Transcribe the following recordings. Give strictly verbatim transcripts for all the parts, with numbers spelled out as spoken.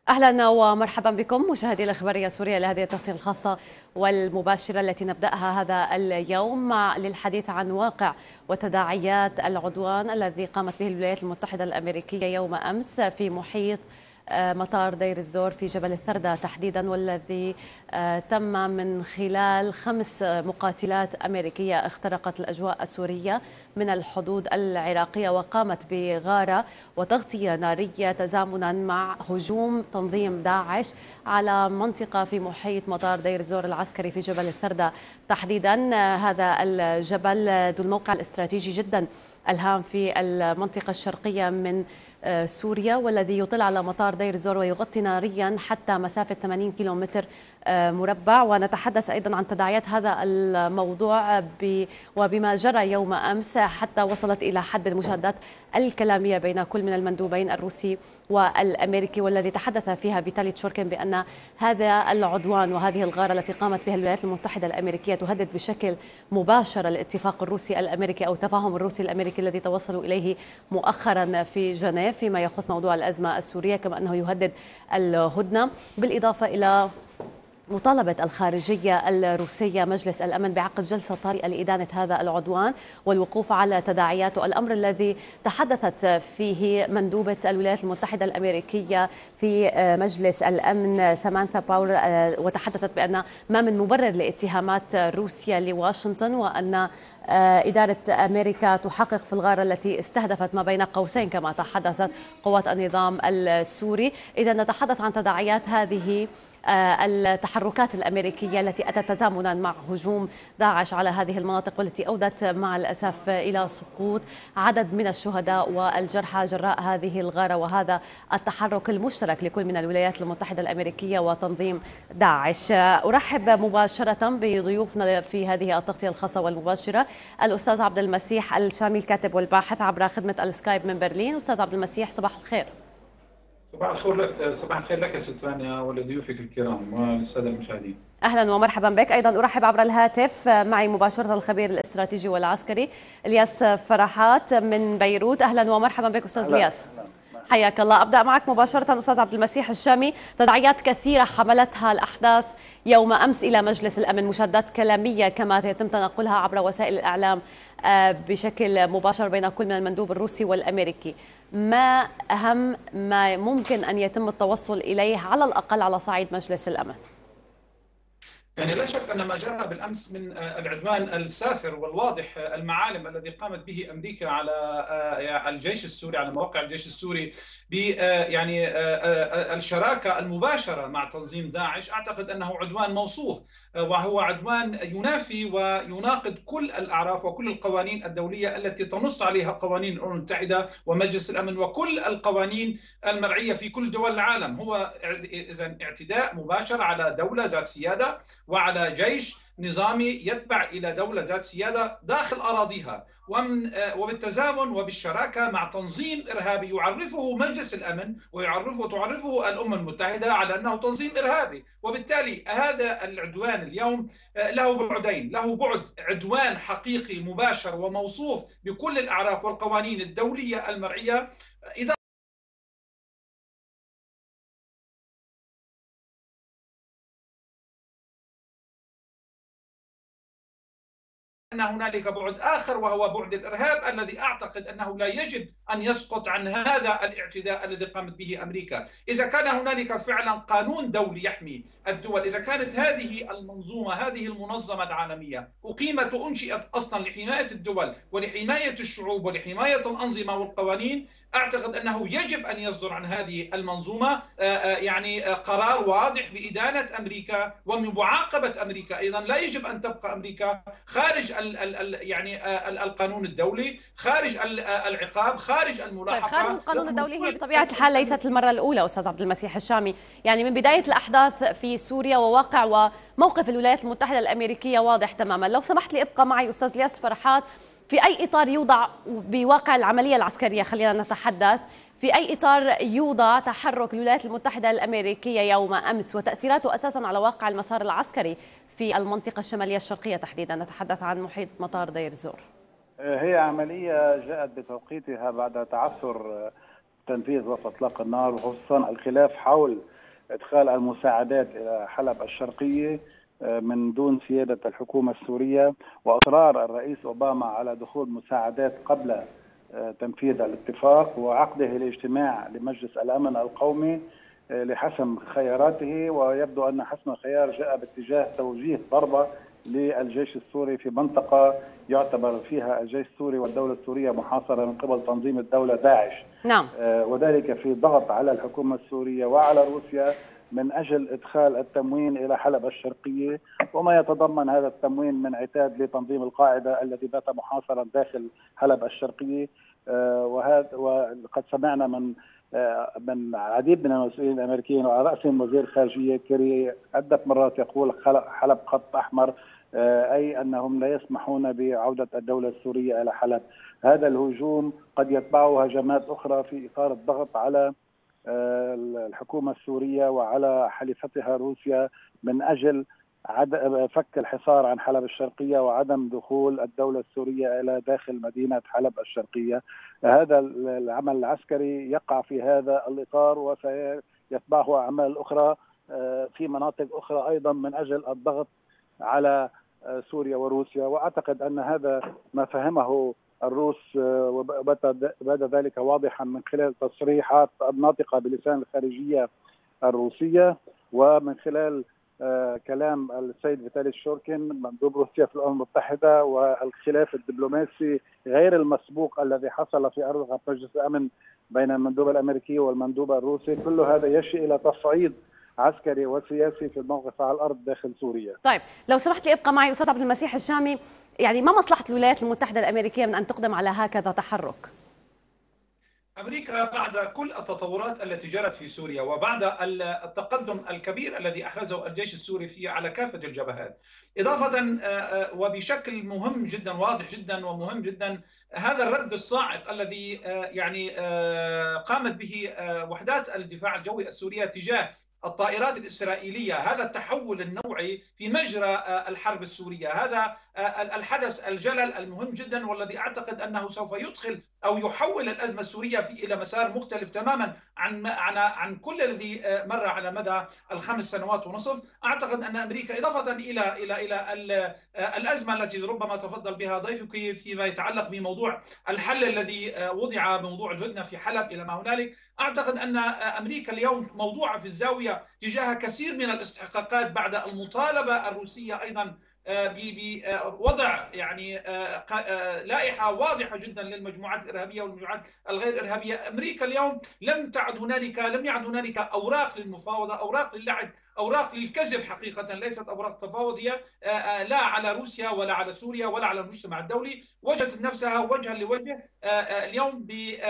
أهلا ومرحبا بكم مشاهدي الإخبارية السورية لهذه التغطية الخاصة والمباشرة التي نبدأها هذا اليوم للحديث عن واقع وتداعيات العدوان الذي قامت به الولايات المتحدة الأمريكية يوم أمس في محيط مطار دير الزور في جبل الثردة تحديدا، والذي تم من خلال خمس مقاتلات أمريكية اخترقت الأجواء السورية من الحدود العراقية وقامت بغارة وتغطية نارية تزامنا مع هجوم تنظيم داعش على منطقة في محيط مطار دير الزور العسكري في جبل الثردة تحديدا. هذا الجبل ذو الموقع الاستراتيجي جدا الهام في المنطقة الشرقية من سوريا، والذي يطل على مطار دير الزور ويغطي ناريا حتى مسافة ثمانين كيلومتر مربع. ونتحدث أيضا عن تداعيات هذا الموضوع وبما جرى يوم أمس حتى وصلت إلى حد المشادات الكلامية بين كل من المندوبين الروسي والأمريكي، والذي تحدث فيها فيتالي تشوركين بأن هذا العدوان وهذه الغارة التي قامت بها الولايات المتحدة الأمريكية تهدد بشكل مباشر الاتفاق الروسي الأمريكي أو التفاهم الروسي الأمريكي الذي توصلوا إليه مؤخرا في جنيف فيما يخص موضوع الأزمة السورية، كما أنه يهدد الهدنة، بالإضافة إلى مطالبة الخارجية الروسية مجلس الأمن بعقد جلسة طارئة لإدانة هذا العدوان والوقوف على تداعياته، الأمر الذي تحدثت فيه مندوبة الولايات المتحدة الأمريكية في مجلس الأمن سامانثا باور، وتحدثت بأن ما من مبرر لاتهامات روسيا لواشنطن، وأن إدارة أمريكا تحقق في الغارة التي استهدفت ما بين قوسين كما تحدثت قوات النظام السوري. إذا نتحدث عن تداعيات هذه التحركات الأمريكية التي أتت تزامنا مع هجوم داعش على هذه المناطق، والتي أودت مع الأسف إلى سقوط عدد من الشهداء والجرحى جراء هذه الغارة وهذا التحرك المشترك لكل من الولايات المتحدة الأمريكية وتنظيم داعش. أرحب مباشرة بضيوفنا في هذه التغطية الخاصة والمباشرة: الأستاذ عبد المسيح الشامي الكاتب والباحث عبر خدمة السكايب من برلين. أستاذ عبد المسيح، صباح الخير. صباح الخير لك صباح الخير لك ست رانيا ولضيوفك الكرام والساده المشاهدين. اهلا ومرحبا بك. ايضا ارحب عبر الهاتف معي مباشره الخبير الاستراتيجي والعسكري الياس فرحات من بيروت. اهلا ومرحبا بك استاذ الياس. حياك الله. ابدا معك مباشره استاذ عبد المسيح الشامي. تداعيات كثيره حملتها الاحداث يوم امس الى مجلس الامن، مشادات كلاميه كما يتم تنقلها عبر وسائل الاعلام بشكل مباشر بين كل من المندوب الروسي والامريكي. ما أهم ما ممكن أن يتم التوصل إليه على الأقل على صعيد مجلس الأمن؟ يعني لا شك أن ما جرى بالأمس من العدوان السافر والواضح المعالم الذي قامت به أمريكا على الجيش السوري، على مواقع الجيش السوري، ب يعني الشراكة المباشرة مع تنظيم داعش، أعتقد أنه عدوان موصوف، وهو عدوان ينافي ويناقض كل الأعراف وكل القوانين الدولية التي تنص عليها قوانين الأمم المتحدة ومجلس الأمن وكل القوانين المرعية في كل دول العالم. هو إذن اعتداء مباشر على دولة ذات سيادة وعلى جيش نظامي يتبع إلى دولة ذات سيادة داخل أراضيها، ومن وبالتزامن وبالشراكة مع تنظيم إرهابي يعرفه مجلس الأمن ويعرفه تعرفه الأمم المتحدة على أنه تنظيم إرهابي. وبالتالي هذا العدوان اليوم له بعدين، له بعد عدوان حقيقي مباشر وموصوف بكل الأعراف والقوانين الدولية المرعية. إذا أن هنالك بعد آخر وهو بعد الإرهاب الذي أعتقد أنه لا يجب أن يسقط عن هذا الاعتداء الذي قامت به أمريكا. إذا كان هنالك فعلا قانون دولي يحمي الدول، إذا كانت هذه المنظومة هذه المنظمة العالمية أقيمت وأنشئت أصلا لحماية الدول ولحماية الشعوب ولحماية الأنظمة والقوانين، أعتقد أنه يجب أن يصدر عن هذه المنظومة يعني قرار واضح بإدانة أمريكا ومعاقبة أمريكا. أيضا لا يجب أن تبقى أمريكا خارج ال ال يعني القانون الدولي، خارج العقاب، خارج الملاحقة. طيب، خارج القانون الدولي هي بطبيعة الحال ليست المرة الأولى أستاذ عبد المسيح الشامي. يعني من بداية الأحداث في سوريا وواقع وموقف الولايات المتحدة الأمريكية واضح تماما. لو سمحت لي ابقى معي أستاذ الياس فرحات. في أي إطار يوضع بواقع العملية العسكرية، خلينا نتحدث، في أي إطار يوضع تحرك الولايات المتحدة الأمريكية يوم أمس وتأثيراته أساسا على واقع المسار العسكري في المنطقة الشمالية الشرقية تحديدا؟ نتحدث عن محيط مطار دير الزور. هي عملية جاءت بتوقيتها بعد تعثر تنفيذ وقف اطلاق النار، وخصوصا الخلاف حول ادخال المساعدات الى حلب الشرقيه من دون سياده الحكومه السوريه، واصرار الرئيس اوباما على دخول مساعدات قبل تنفيذ الاتفاق، وعقده الاجتماع لمجلس الامن القومي لحسم خياراته. ويبدو ان حسم الخيار جاء باتجاه توجيه ضربه للجيش السوري في منطقه يعتبر فيها الجيش السوري والدوله السوريه محاصره من قبل تنظيم الدوله داعش. نعم. وذلك في ضغط على الحكومه السوريه وعلى روسيا من اجل ادخال التموين الى حلب الشرقيه، وما يتضمن هذا التموين من عتاد لتنظيم القاعده الذي بات محاصرا داخل حلب الشرقيه. وهذا وقد سمعنا من من العديد من المسؤولين الامريكيين وعلى راسهم وزير الخارجيه كيري عده مرات يقول حلب خط احمر، اي انهم لا يسمحون بعوده الدوله السوريه الى حلب. هذا الهجوم قد يتبعه هجمات اخرى في اطار الضغط على الحكومه السوريه وعلى حليفتها روسيا من اجل فك الحصار عن حلب الشرقيه وعدم دخول الدوله السوريه الى داخل مدينه حلب الشرقيه. هذا العمل العسكري يقع في هذا الاطار وسيتبعه اعمال اخرى في مناطق اخرى ايضا من اجل الضغط على سوريا وروسيا. واعتقد ان هذا ما فهمه الروس وبدا ذلك واضحا من خلال تصريحات الناطقه بلسان الخارجيه الروسيه ومن خلال آه كلام السيد فيتالي شوركين مندوب روسيا في الامم المتحده، والخلاف الدبلوماسي غير المسبوق الذي حصل في ارض مجلس الامن بين المندوب الامريكي والمندوب الروسي. كل هذا يشير الى تصعيد عسكري وسياسي في الموقف على الارض داخل سوريا. طيب لو سمحت لي ابقى معي استاذ عبد المسيح الشامي، يعني ما مصلحه الولايات المتحده الامريكيه من ان تقدم على هكذا تحرك؟ أمريكا بعد كل التطورات التي جرت في سوريا وبعد التقدم الكبير الذي أحرزه الجيش السوري فيه على كافة الجبهات، إضافة وبشكل مهم جدا واضح جدا ومهم جدا هذا الرد الصاعق الذي يعني قامت به وحدات الدفاع الجوي السورية تجاه الطائرات الإسرائيلية، هذا التحول النوعي في مجرى الحرب السورية، هذا الحدث الجلل المهم جدا والذي أعتقد أنه سوف يدخل أو يحول الأزمة السورية في إلى مسار مختلف تماما عن عن عن كل الذي مر على مدى الخمس سنوات ونصف. أعتقد أن أمريكا إضافة إلى إلى إلى الأزمة التي ربما تفضل بها ضيفك فيما يتعلق بموضوع الحل الذي وضع بموضوع الهدنة في حلب إلى ما هنالك، أعتقد أن أمريكا اليوم موضوعة في الزاوية تجاه كثير من الاستحقاقات بعد المطالبة الروسية أيضا بوضع يعني لائحة واضحة جدا للمجموعات الإرهابية والمجموعات الغير إرهابية. أمريكا اليوم لم تعد هنالك لم يعد هنالك أوراق للمفاوضة، أوراق للعب، أوراق للكذب حقيقة، ليست أوراق تفاوضية لا على روسيا ولا على سوريا ولا على المجتمع الدولي. وجدت نفسها وجها لوجه اليوم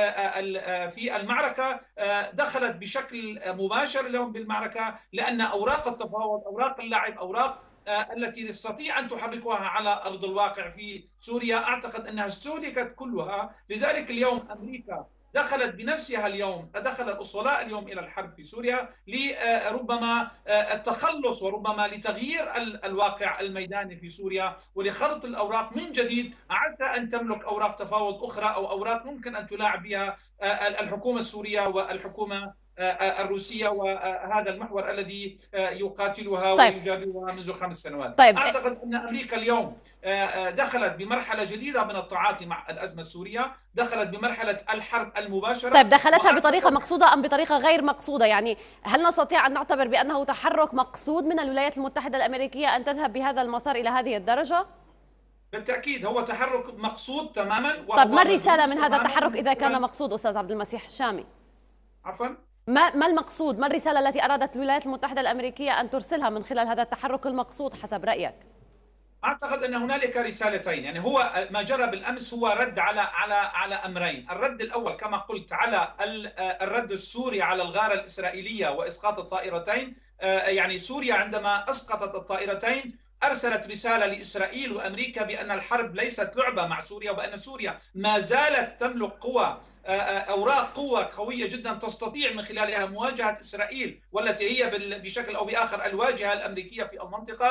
في المعركة، دخلت بشكل مباشر اليوم بالمعركة لأن أوراق التفاوض، أوراق اللعب، أوراق التي تستطيع أن تحركها على أرض الواقع في سوريا أعتقد أنها استهلكت كلها. لذلك اليوم أمريكا دخلت بنفسها اليوم، دخل الأصلاء اليوم إلى الحرب في سوريا لربما التخلص وربما لتغيير الواقع الميداني في سوريا ولخلط الأوراق من جديد، عسى أن تملك أوراق تفاوض أخرى أو أوراق ممكن أن تلاعب بها الحكومة السورية والحكومة الروسية وهذا المحور الذي يقاتلها طيب. ويجابهها منذ خمس سنوات. طيب. أعتقد أن أمريكا اليوم دخلت بمرحلة جديدة من التعاطي مع الأزمة السورية، دخلت بمرحلة الحرب المباشرة. طيب دخلتها بطريقة مقصودة أم بطريقة غير مقصودة؟ يعني هل نستطيع أن نعتبر بأنه تحرك مقصود من الولايات المتحدة الأمريكية أن تذهب بهذا المسار إلى هذه الدرجة؟ بالتأكيد هو تحرك مقصود تماما. طيب ما الرسالة من هذا التحرك إذا كان مقصود أستاذ عبد المسيح الشامي؟ عفوا؟ ما ما المقصود؟ ما الرسالة التي أرادت الولايات المتحدة الأمريكية أن ترسلها من خلال هذا التحرك المقصود حسب رأيك؟ أعتقد أن هنالك رسالتين، يعني هو ما جرى بالأمس هو رد على على على أمرين، الرد الأول كما قلت على الرد السوري على الغارة الإسرائيلية وإسقاط الطائرتين، يعني سوريا عندما أسقطت الطائرتين أرسلت رسالة لإسرائيل وأمريكا بأن الحرب ليست لعبة مع سوريا وبأن سوريا ما زالت تملك قوى أوراق قوة قوية جدا تستطيع من خلالها مواجهة إسرائيل والتي هي بشكل أو بآخر الواجهة الأمريكية في المنطقة.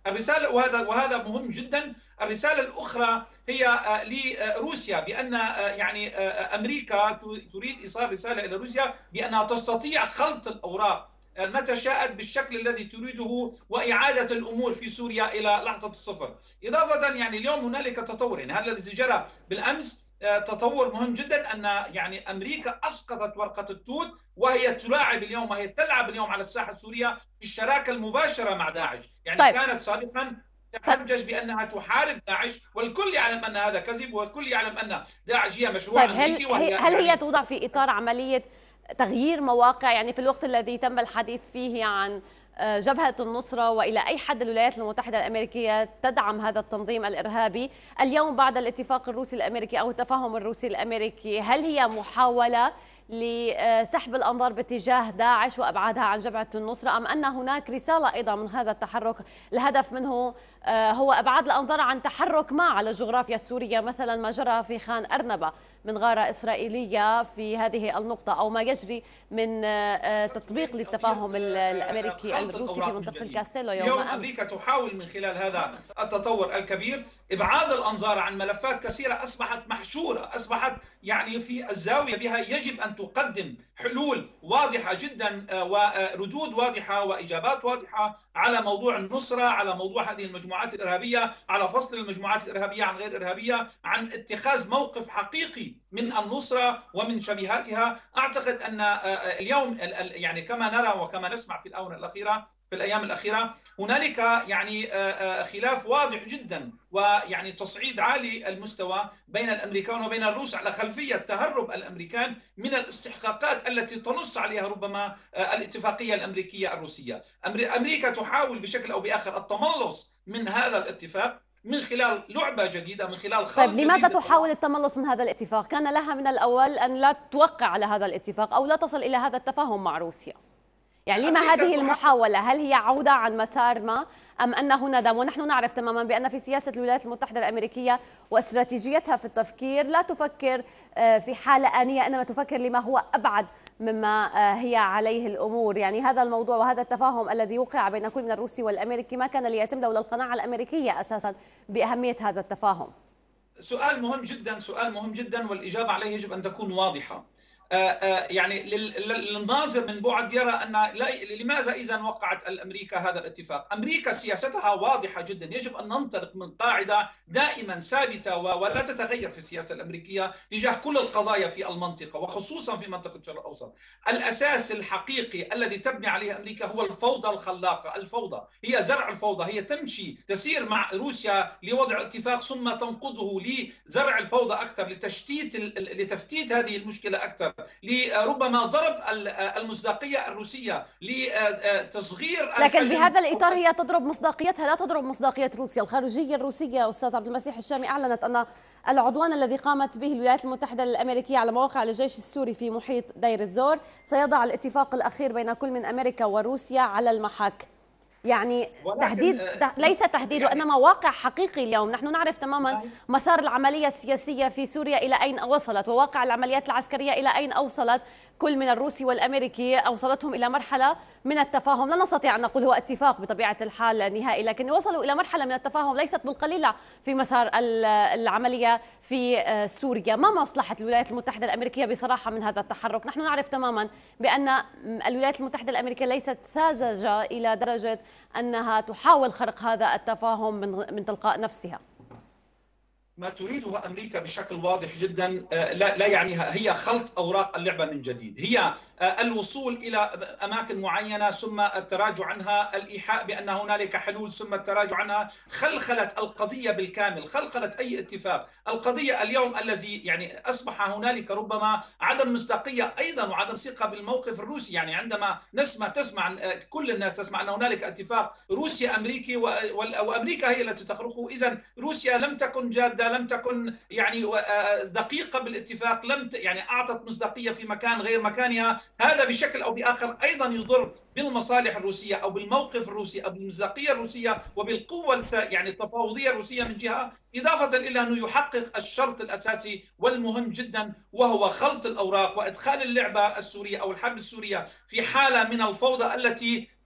الرسالة وهذا وهذا مهم جدا. الرسالة الأخرى هي لروسيا بأن يعني أمريكا تريد إيصال رسالة إلى روسيا بأنها تستطيع خلط الأوراق متى شاءت بالشكل الذي تريده وإعادة الأمور في سوريا إلى لحظة الصفر. إضافة يعني اليوم هنالك تطور، يعني هذا الذي جرى بالأمس تطور مهم جدا، أن يعني أمريكا أسقطت ورقة التوت وهي تلاعب اليوم وهي تلعب اليوم على الساحة السورية في الشراكة المباشرة مع داعش. يعني طيب. كانت سابقا تحجج بأنها تحارب داعش والكل يعلم أن هذا كذب والكل يعلم أن داعش هي مشروع طيب أمريكي. هل, هل, هل هي توضع في إطار عملية تغيير مواقع، يعني في الوقت الذي تم الحديث فيه عن جبهة النصرة وإلى أي حد الولايات المتحدة الأمريكية تدعم هذا التنظيم الإرهابي اليوم بعد الاتفاق الروسي الأمريكي أو التفاهم الروسي الأمريكي؟ هل هي محاولة لسحب الأنظار باتجاه داعش وأبعادها عن جبهة النصرة، أم أن هناك رسالة أيضا من هذا التحرك الهدف منه هو إبعاد الأنظار عن تحرك ما على الجغرافيا السورية، مثلا ما جرى في خان أرنبة من غارة إسرائيلية في هذه النقطة، أو ما يجري من تطبيق للتفاهم الأمريكي الروسي في منطقة الكاستيلو يوم أمس؟ أمريكا تحاول من خلال هذا التطور الكبير إبعاد الأنظار عن ملفات كثيرة أصبحت محشورة، أصبحت يعني في الزاوية بها. يجب أن تقدم حلول واضحة جدا وردود واضحة وإجابات واضحة على موضوع النصرة، على موضوع هذه المجموعات الإرهابية، على فصل المجموعات الإرهابية عن غير إرهابية، عن اتخاذ موقف حقيقي من النصرة ومن شبيهاتها. أعتقد أن اليوم يعني كما نرى وكما نسمع في الآونة الأخيرة في الأيام الأخيرة هنالك يعني خلاف واضح جدا ويعني تصعيد عالي المستوى بين الأمريكان وبين الروس على خلفية تهرب الأمريكان من الاستحقاقات التي تنص عليها ربما الاتفاقية الأمريكية الروسية. أمريكا تحاول بشكل أو بآخر التملص من هذا الاتفاق من خلال لعبة جديدة، من خلال خلط طيب لماذا تحاول التملص من هذا الاتفاق؟ كان لها من الأول أن لا توقع على هذا الاتفاق أو لا تصل إلى هذا التفاهم مع روسيا. يعني لما هذه المحاولة؟ هل هي عودة عن مسار ما أم أنه ندم؟ ونحن نعرف تماما بأن في سياسة الولايات المتحدة الأمريكية واستراتيجيتها في التفكير لا تفكر في حالة آنية، إنما تفكر لما هو أبعد مما هي عليه الأمور. يعني هذا الموضوع وهذا التفاهم الذي وقع بين كل من الروسي والأمريكي ما كان ليتم لولا القناعة الأمريكية أساسا بأهمية هذا التفاهم. سؤال مهم جدا، سؤال مهم جدا، والإجابة عليه يجب أن تكون واضحة. يعني للناظر من بعد يرى أن لماذا إذا وقعت الأمريكا هذا الاتفاق؟ أمريكا سياستها واضحة جدا. يجب أن ننطلق من قاعدة دائما ثابتة ولا تتغير في السياسة الأمريكية تجاه كل القضايا في المنطقة وخصوصا في منطقة الشرق الأوسط. الأساس الحقيقي الذي تبني عليه أمريكا هو الفوضى الخلاقة. الفوضى هي زرع الفوضى، هي تمشي تسير مع روسيا لوضع اتفاق ثم تنقضه لزرع الفوضى أكثر، لتشتيت لتفتيت هذه المشكلة أكثر، لربما ضرب المصداقية الروسية، لتصغير. لكن بهذا الإطار هي تضرب مصداقيتها لا تضرب مصداقية روسيا. الخارجية الروسية أستاذ عبد المسيح الشامي أعلنت أن العدوان الذي قامت به الولايات المتحدة الأمريكية على مواقع الجيش السوري في محيط دير الزور سيضع الاتفاق الأخير بين كل من أمريكا وروسيا على المحك. يعني تهديد ليس تهديد وإنما واقع حقيقي. اليوم نحن نعرف تماما مسار العملية السياسية في سوريا إلى أين وصلت وواقع العمليات العسكرية إلى أين أوصلت. كل من الروسي والأمريكي أوصلتهم إلى مرحلة من التفاهم، لا نستطيع أن نقول هو اتفاق بطبيعة الحال نهائي، لكن وصلوا إلى مرحلة من التفاهم ليست بالقليلة في مسار العملية في سوريا. ما مصلحة الولايات المتحدة الأمريكية بصراحة من هذا التحرك؟ نحن نعرف تماما بأن الولايات المتحدة الأمريكية ليست ساذجة إلى درجة أنها تحاول خرق هذا التفاهم من من تلقاء نفسها. ما تريده أمريكا بشكل واضح جدا لا, لا يعنيها هي خلط أوراق اللعبة من جديد، هي الوصول إلى أماكن معينة ثم التراجع عنها، الإيحاء بأن هنالك حلول ثم التراجع عنها، خلخلة القضية بالكامل، خلخلة أي اتفاق. القضية اليوم الذي يعني أصبح هنالك ربما عدم مصداقية أيضا وعدم ثقة بالموقف الروسي. يعني عندما نسمع تسمع كل الناس تسمع أن هنالك اتفاق روسي أمريكي وأمريكا هي التي تخرقه، إذن روسيا لم تكن جادة، لم تكن يعني دقيقة بالاتفاق، لم يعني أعطت مصداقية في مكان غير مكانها. هذا بشكل أو بآخر أيضا يضر بالمصالح الروسية أو بالموقف الروسي أو بالمصداقية الروسية وبالقوة يعني التفاوضية الروسية من جهة، إضافة إلى أنه يحقق الشرط الأساسي والمهم جدا وهو خلط الأوراق وإدخال اللعبة السورية أو الحرب السورية في حالة من الفوضى التي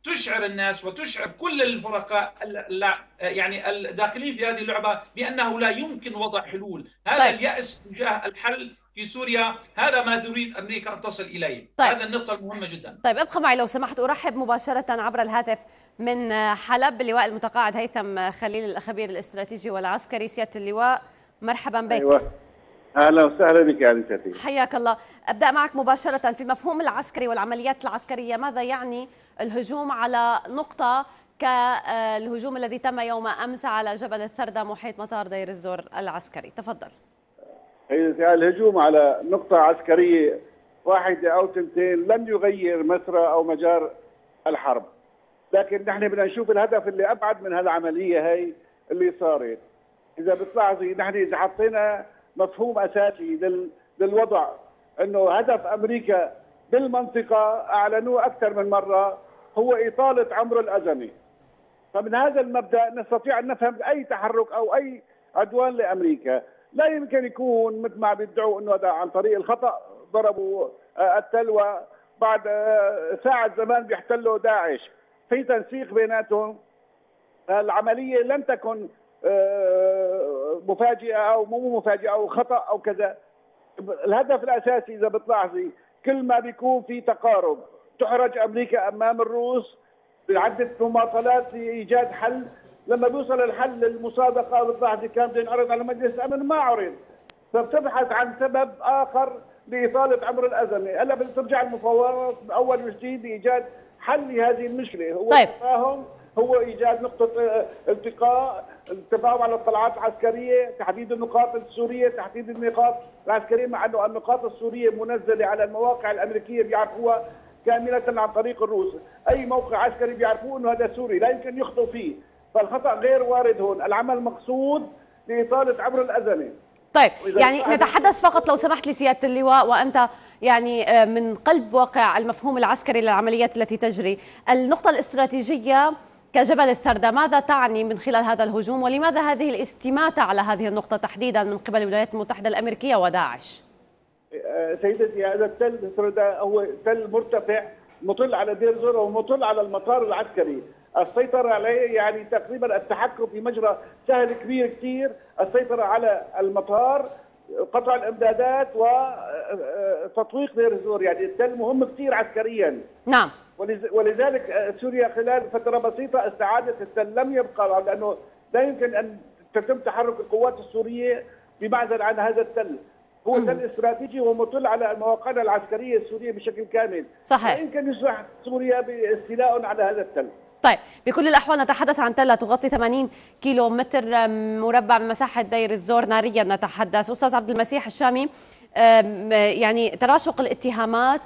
تشعر الناس وتشعر كل الفرقاء يعني الداخلين في هذه اللعبة بأنه لا يمكن وضع حلول. هذا طيب. اليأس تجاه الحل في سوريا هذا ما تريد أمريكا أن تصل إليه. طيب. هذا النقطة المهمة جدا. طيب ابقى معي لو سمحت. أرحب مباشرة عبر الهاتف من حلب اللواء المتقاعد هيثم خليل الخبير الاستراتيجي والعسكري. سيادة اللواء مرحبا بك. أيوة. أهلا وسهلا بك يا أنستي. حياك الله. أبدأ معك مباشرة في المفهوم العسكري والعمليات العسكرية. ماذا يعني الهجوم على نقطة كالهجوم الذي تم يوم أمس على جبل الثردة محيط مطار دير الزور العسكري؟ تفضل. الهجوم على نقطة عسكرية واحدة أو تنتين لن يغير مسرى أو مجار الحرب، لكن نحن بدنا نشوف الهدف اللي أبعد من هالعملية هي اللي صارت. إذا بتلاحظي نحن إذا حطينا مفهوم أساسي لل... للوضع أنه هدف أمريكا بالمنطقة أعلنوه أكثر من مرة هو إطالة عمر الأزمة. فمن هذا المبدأ نستطيع أن نفهم أي تحرك أو أي عدوان لأمريكا لا يمكن يكون مثل ما بيدعوا أنه هذا عن طريق الخطأ ضربوا التل بعد ساعة زمان بيحتلوا داعش. في تنسيق بيناتهم. العملية لن تكن مفاجئة أو مو مفاجئة أو خطأ أو كذا. الهدف الأساسي إذا بتلاحظي كل ما بيكون في تقارب تحرج أمريكا أمام الروس بعدة مماطلات لإيجاد حل. لما بيوصل الحل المصادقة بتلاحظي كان بده ينعرض على مجلس الأمن ما عرض، فبتبحث عن سبب آخر لإطالة عمر الأزمة. هلا بدها ترجع المفاوضات من أول وجديد لإيجاد حل لهذه المشكلة. هو طيب. التفاهم، هو إيجاد نقطة التقاء، التفاهم على الطلعات العسكرية، تحديد النقاط السورية، تحديد النقاط العسكرية، مع أنه النقاط السورية منزلة على المواقع الأمريكية بيعرفوها كاملة عن طريق الروس. أي موقع عسكري بيعرفوه أنه هذا سوري لا يمكن يخطئوا فيه، فالخطأ غير وارد هون. العمل مقصود لإطالة عمر الأزمة. طيب يعني نتحدث فقط لو سمحت لي سيادة اللواء، وأنت يعني من قلب واقع المفهوم العسكري للعمليات التي تجري. النقطة الاستراتيجية كجبل الثردة ماذا تعني من خلال هذا الهجوم، ولماذا هذه الاستماتة على هذه النقطة تحديدا من قبل الولايات المتحدة الأمريكية وداعش؟ سيدتي هذا التل الثردة هو تل مرتفع مطل على دير زور ومطل على المطار العسكري. السيطرة عليه يعني تقريبا التحكم في مجرى سهل كبير كثير. السيطرة على المطار، قطع الامدادات وتطويق دير الزور. يعني التل مهم كثير عسكريا. نعم. ولذلك سوريا خلال فترة بسيطة استعادت التل، لم يبقى، لأنه لا يمكن أن تتم تحرك القوات السورية بمعزل عن هذا التل. هو تل استراتيجي ومطل على مواقعنا العسكرية السورية بشكل كامل. صحيح. لا يمكن يسمح سوريا باستيلاء على هذا التل. طيب بكل الأحوال نتحدث عن تلة تغطي ثمانين كيلو متر مربع من مساحة دير الزور ناريا. نتحدث أستاذ عبد المسيح الشامي، يعني تراشق الاتهامات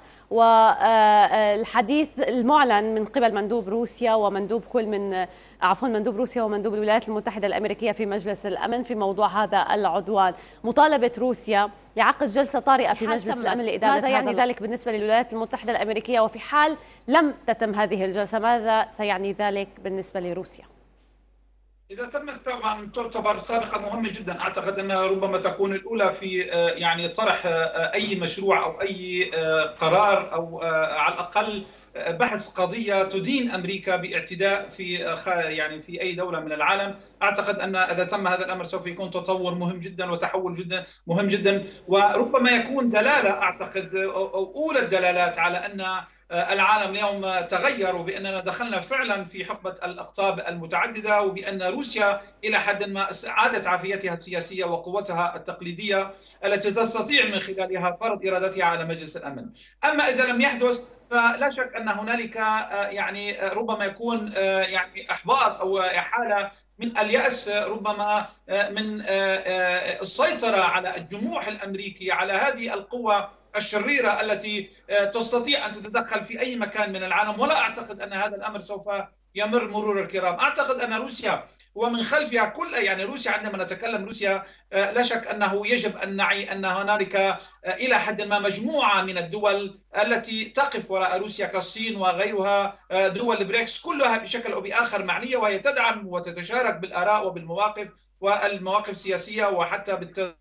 والحديث المعلن من قبل مندوب روسيا ومندوب كل من عفوا مندوب روسيا ومندوب الولايات المتحدة الأمريكية في مجلس الأمن في موضوع هذا العدوان. مطالبة روسيا بعقد جلسة طارئة في مجلس الأمن لإدارة. ماذا يعني ذلك بالنسبة للولايات المتحدة الأمريكية؟ وفي حال لم تتم هذه الجلسة ماذا سيعني ذلك بالنسبة لروسيا؟ إذا تمت طبعا تعتبر سابقة مهمة جدا. أعتقد أنها ربما تكون الأولى في يعني طرح أي مشروع أو أي قرار أو على الأقل بحث قضية تدين أمريكا باعتداء في يعني في أي دولة من العالم. أعتقد أن إذا تم هذا الأمر سوف يكون تطور مهم جدا وتحول جدا مهم جدا، وربما يكون دلالة أعتقد أو أولى الدلالات على أن العالم اليوم تغير، وبأننا دخلنا فعلا في حقبة الأقطاب المتعددة، وبأن روسيا إلى حد ما عادت عافيتها السياسية وقوتها التقليدية التي تستطيع من خلالها فرض إرادتها على مجلس الأمن. أما إذا لم يحدث فلا شك أن هنالك يعني ربما يكون يعني إحباط أو حالة من اليأس، ربما من السيطرة على الجموح الأمريكي على هذه القوة الشريرة التي تستطيع أن تتدخل في أي مكان من العالم. ولا أعتقد أن هذا الأمر سوف يمر مرور الكرام. أعتقد أن روسيا ومن خلفها كل يعني روسيا، عندما نتكلم روسيا لا شك أنه يجب أن نعي أن هنالك إلى حد ما مجموعة من الدول التي تقف وراء روسيا كالصين وغيرها، دول البريكس كلها بشكل أو بآخر معنية، وهي تدعم وتتشارك بالآراء وبالمواقف والمواقف السياسية وحتى بالت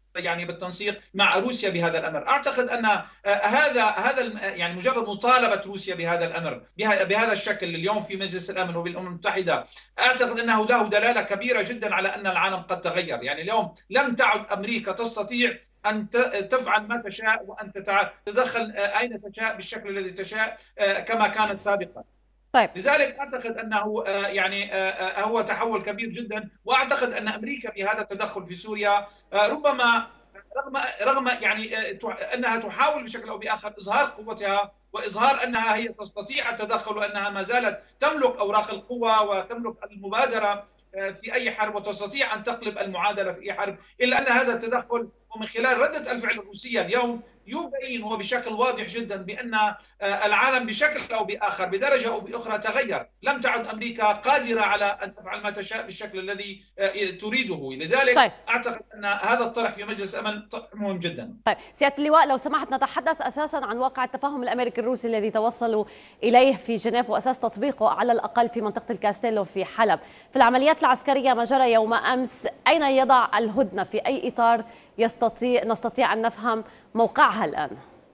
يعني بالتنسيق مع روسيا بهذا الامر. اعتقد ان هذا هذا يعني مجرد مطالبه روسيا بهذا الامر بهذا الشكل اليوم في مجلس الامن وبالامم المتحده، اعتقد انه له دلاله كبيره جدا على ان العالم قد تغير. يعني اليوم لم تعد امريكا تستطيع أن تفعل ما تشاء وأن تتدخل أين تشاء بالشكل الذي تشاء كما كانت سابقا. طيب. لذلك أعتقد أنه يعني هو تحول كبير جدا، وأعتقد أن أمريكا بهذا التدخل في سوريا ربما رغم رغم يعني أنها تحاول بشكل أو بآخر إظهار قوتها وإظهار أنها هي تستطيع التدخل وأنها ما زالت تملك أوراق القوة وتملك المبادرة في أي حرب وتستطيع أن تقلب المعادلة في أي حرب، إلا أن هذا التدخل ومن خلال ردة الفعل الروسية اليوم يبين وبشكل واضح جدا بأن العالم بشكل أو بآخر بدرجة أو بأخرى تغير. لم تعد أمريكا قادرة على أن تفعل ما تشاء بالشكل الذي تريده. لذلك طيب. أعتقد أن هذا الطرح في مجلس الأمن مهم جدا. طيب سيادة اللواء، لو سمحت نتحدث أساسا عن واقع التفاهم الأمريكي الروسي الذي توصلوا إليه في جنيف وأساس تطبيقه على الأقل في منطقة الكاستيلو في حلب. في العمليات العسكرية ما جرى يوم أمس، أين يضع الهدنة؟ في أي إطار يستطيع نستطيع أن نفهم موقعها الآن؟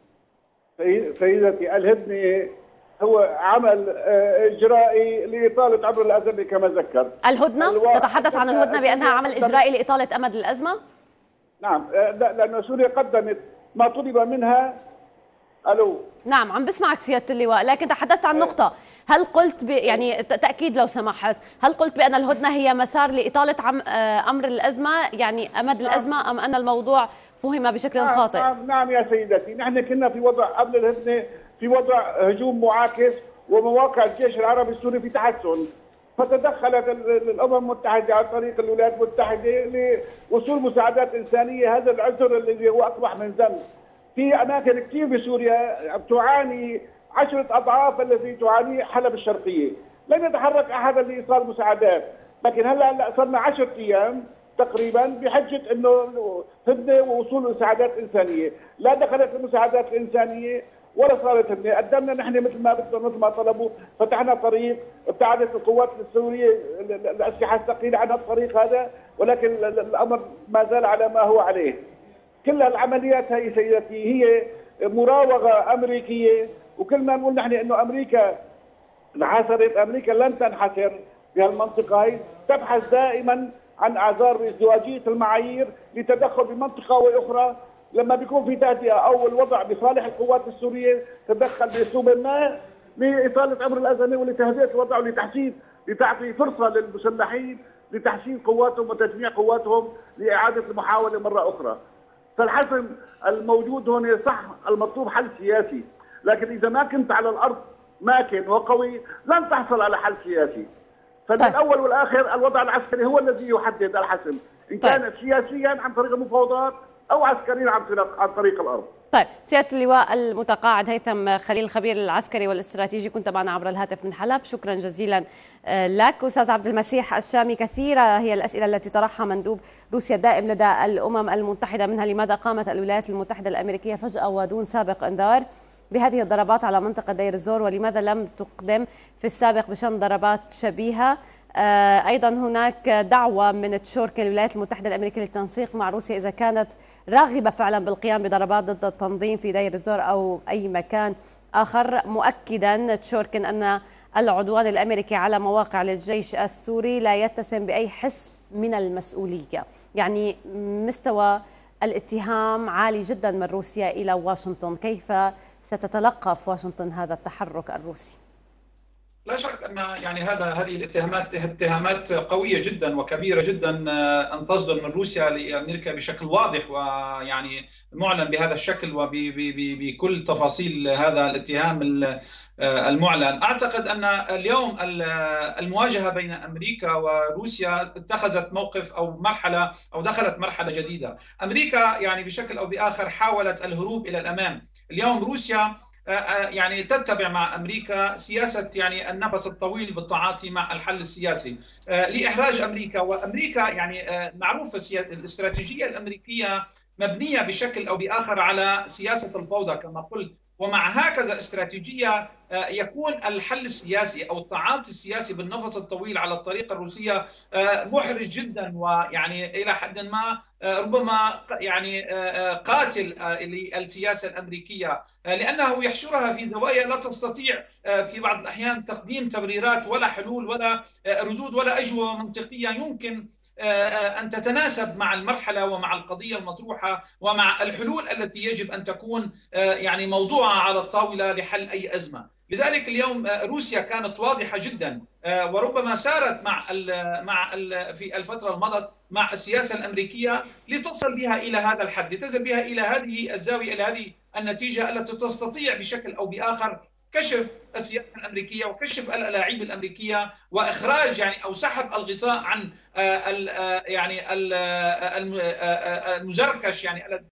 سيدتي، الهدنة هو عمل إجرائي لإطالة عمر الأزمة كما ذكرت. الهدنة؟ تتحدث عن الهدنة بأنها عمل إجرائي لإطالة أمد الأزمة؟ نعم، لأن سوريا قدمت ما طلب منها. ألو. نعم عم بسمعك سيادة اللواء، لكن تحدثت عن نقطة. هل قلت ب... يعني تأكيد لو سمحت، هل قلت بأن الهدنة هي مسار لإطالة عم... أمر الأزمة، يعني أمد نعم. الأزمة، أم أن الموضوع فهم بشكل نعم خاطئ؟ نعم, نعم يا سيدتي، نحن كنا في وضع قبل الهدنة في وضع هجوم معاكس، ومواقع الجيش العربي السوري في تحسن، فتدخلت الأمم المتحدة عن طريق الولايات المتحدة لوصول مساعدات إنسانية. هذا العذر الذي هو أقبح من ذنب. في أماكن كثير بسوريا تعاني عشرة أضعاف الذي تعانيه حلب الشرقية. لم يتحرك أحد لإيصال مساعدات، لكن هلا هلا صرنا عشرة أيام تقريبا بحجة أنه هدنة ووصول مساعدات إنسانية. لا دخلت المساعدات الإنسانية ولا صارت هدنة. قدمنا نحن مثل ما بدنا مثل ما طلبوا، فتحنا طريق، ابتعدت القوات السورية الأسلحة الثقيلة عن الطريق هذا، ولكن الأمر ما زال على ما هو عليه. كل العمليات هي سيدتي هي مراوغة أمريكية، وكل ما نقول نحن انه امريكا انحسرت، امريكا لن تنحسر بهالمنطقه هي، تبحث دائما عن اعذار بازدواجيه المعايير لتدخل بمنطقه واخرى. لما بيكون في تهدئه او الوضع بصالح القوات السوريه تدخل باسلوب ما لاطاله امر الازمه ولتهدئه الوضع ولتحسين لتعطي فرصه للمسلحين لتحسين قواتهم وتجميع قواتهم لاعاده المحاوله مره اخرى. فالحسم الموجود هون صح، المطلوب حل سياسي، لكن إذا ما كنت على الأرض ماكن وقوي لن تحصل على حل سياسي. فالأول والآخر الوضع العسكري هو الذي يحدد الحسم، إن طيب. كانت سياسيا عن طريق المفاوضات أو عسكريا عن طريق عن طريق الأرض. طيب سيادة اللواء المتقاعد هيثم خليل الخبير العسكري والاستراتيجي، كنت معنا عبر الهاتف من حلب، شكرا جزيلا لك. أستاذ عبد المسيح الشامي، كثيرة هي الأسئلة التي طرحها مندوب روسيا الدائم لدى الأمم المتحدة، منها لماذا قامت الولايات المتحدة الأمريكية فجأة ودون سابق إنذار بهذه الضربات على منطقة دير الزور، ولماذا لم تقدم في السابق بشن ضربات شبيهة؟ أيضا هناك دعوة من تشوركن الولايات المتحدة الأمريكية للتنسيق مع روسيا إذا كانت راغبة فعلا بالقيام بضربات ضد التنظيم في دير الزور أو أي مكان آخر، مؤكدا تشوركن أن العدوان الأمريكي على مواقع للجيش السوري لا يتسم بأي حس من المسؤولية. يعني مستوى الاتهام عالي جدا من روسيا إلى واشنطن، كيف ستتلقى في واشنطن هذا التحرك الروسي؟ لا شك ان يعني هذا هذه الاتهامات اتهامات قويه جدا وكبيره جدا ان تصدر من روسيا لامريكا بشكل واضح ويعني معلن بهذا الشكل وبكل تفاصيل هذا الاتهام المعلن. اعتقد ان اليوم المواجهه بين امريكا وروسيا اتخذت موقف او مرحله او دخلت مرحله جديده. امريكا يعني بشكل او باخر حاولت الهروب الى الامام. اليوم روسيا يعني تتبع مع امريكا سياسه يعني النفس الطويل بالتعاطي مع الحل السياسي لاحراج امريكا. وامريكا يعني معروف الاستراتيجيه الامريكيه مبنيه بشكل او باخر على سياسه الفوضى كما قلت، ومع هكذا استراتيجية يكون الحل السياسي أو التعاطي السياسي بالنفس الطويل على الطريقة الروسية محرج جدا، ويعني إلى حد ما ربما يعني قاتل للسياسة الأمريكية، لأنه يحشرها في زوايا لا تستطيع في بعض الأحيان تقديم تبريرات ولا حلول ولا ردود ولا أجوبة منطقية يمكن أن تتناسب مع المرحلة ومع القضية المطروحة ومع الحلول التي يجب أن تكون يعني موضوعة على الطاولة لحل أي أزمة. لذلك اليوم روسيا كانت واضحة جدا، وربما سارت مع ال مع ال في الفترة الماضية مع السياسة الأمريكية لتصل بها إلى هذا الحد، لتصل بها إلى هذه الزاوية، إلى هذه النتيجة التي تستطيع بشكل أو بآخر كشف السياسة الأمريكية وكشف الألاعيب الأمريكية وإخراج يعني أو سحب الغطاء عن ال يعني المزركش، يعني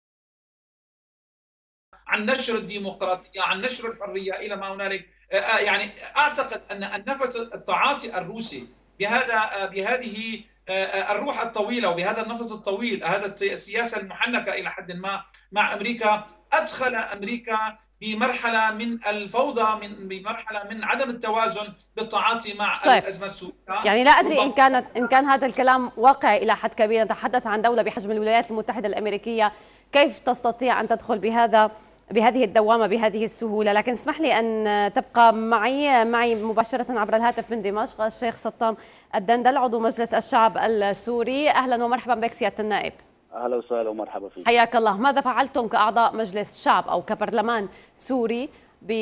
عن نشر الديمقراطية، عن نشر الحرية إلى ما هنالك. يعني أعتقد أن النفس التعاطي الروسي بهذا بهذه الروح الطويلة وبهذا النفس الطويل، هذا السياسة المحنكة إلى حد ما مع أمريكا، أدخل أمريكا بمرحلة من الفوضى، من بمرحلة من عدم التوازن بالتعاطي مع طيب. الأزمة السورية. يعني لا أدري إن كانت إن كان هذا الكلام واقعي إلى حد كبير. نتحدث عن دولة بحجم الولايات المتحدة الأمريكية، كيف تستطيع أن تدخل بهذا بهذه الدوامة بهذه السهولة؟ لكن اسمح لي أن تبقى معي معي مباشرة عبر الهاتف من دمشق الشيخ سطام الدندل، عضو مجلس الشعب السوري. أهلا ومرحبا بك سيادة النائب. أهلا وسهلا ومرحبا فيك. حياك الله. ماذا فعلتم كأعضاء مجلس شعب أو كبرلمان سوري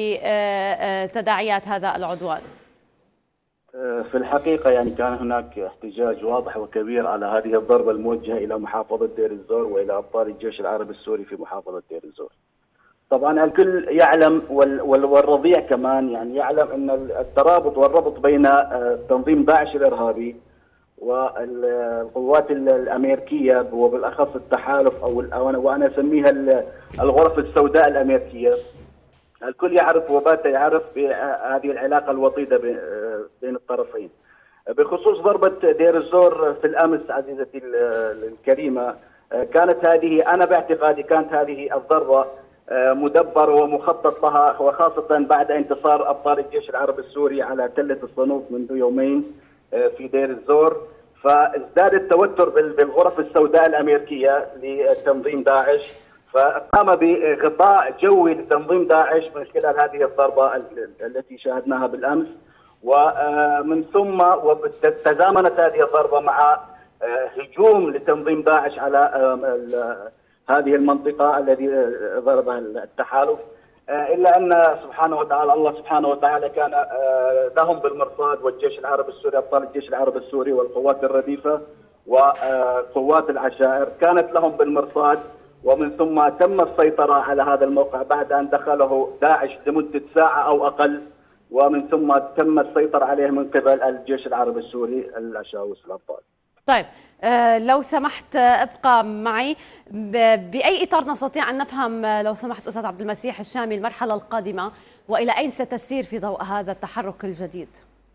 بتداعيات هذا العدوان؟ في الحقيقة يعني كان هناك احتجاج واضح وكبير على هذه الضربة الموجهة إلى محافظة دير الزور وإلى أبطال الجيش العربي السوري في محافظة دير الزور. طبعا الكل يعلم والرضيع كمان يعني يعلم أن الترابط والربط بين تنظيم داعش الإرهابي والقوات الأمريكية وبالأخص التحالف أو وأنا أسميها الغرف السوداء الأمريكية، الكل يعرف وبات يعرف هذه العلاقة الوطيدة بين الطرفين. بخصوص ضربة دير الزور في الأمس عزيزتي الكريمة، كانت هذه أنا باعتقادي كانت هذه الضربة مدبر ومخطط لها، وخاصة بعد انتصار أبطال الجيش العربي السوري على تلة الصنوف منذ يومين في دير الزور، فازداد التوتر بالغرف السوداء الأمريكية لتنظيم داعش، فقام بغطاء جوي لتنظيم داعش من خلال هذه الضربة التي شاهدناها بالأمس، ومن ثم تزامنت هذه الضربة مع هجوم لتنظيم داعش على هذه المنطقة الذي ضربها التحالف، إلا أن سبحانه وتعالى الله سبحانه وتعالى كان لهم بالمرصاد، والجيش العربي السوري أبطال الجيش العربي السوري والقوات الرديفة وقوات العشائر كانت لهم بالمرصاد، ومن ثم تم السيطرة على هذا الموقع بعد أن دخله داعش لمدة ساعة أو أقل، ومن ثم تم السيطرة عليه من قبل الجيش العربي السوري العشاوس الأبطال. طيب أه لو سمحت ابقى معي. بأي إطار نستطيع أن نفهم لو سمحت أستاذ عبد المسيح الشامي المرحلة القادمة وإلى أين ستسير في ضوء هذا التحرك الجديد؟